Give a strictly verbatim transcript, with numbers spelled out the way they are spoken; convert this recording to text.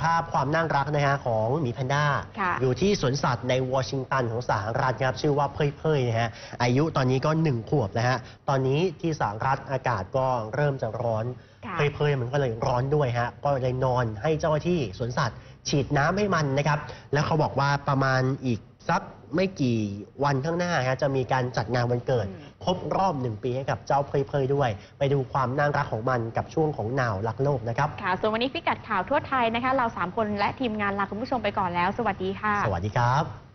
ภาพความน่ารักนะฮะของหมีแพนด้าอยู่ที่สวนสัตว์ในวอชิงตันของสหรัฐครับชื่อว่าเพยเพยนะฮะอายุตอนนี้ก็หนึ่งขวบนะฮะตอนนี้ที่สหรัฐอากาศก็เริ่มจะร้อนเพยเพยมันก็เลยร้อนด้วยฮะก็เลยนอนให้เจ้าหน้าที่สวนสัตว์ฉีดน้ำให้มันนะครับแล้วเขาบอกว่าประมาณอีกสักไม่กี่วันข้างหน้าฮะจะมีการจัดงานวันเกิดครบรอบหนึ่งปีให้กับเจ้าเพยเพยด้วยไปดูความน่ารักของมันกับช่วงของหนาวรักโลกนะครับค่ะส่วนวันนี้พิกัดข่าวทั่วไทยนะคะเราสามคนและทีมงานลาคุณผู้ชมไปก่อนแล้วสวัสดีค่ะสวัสดีครับ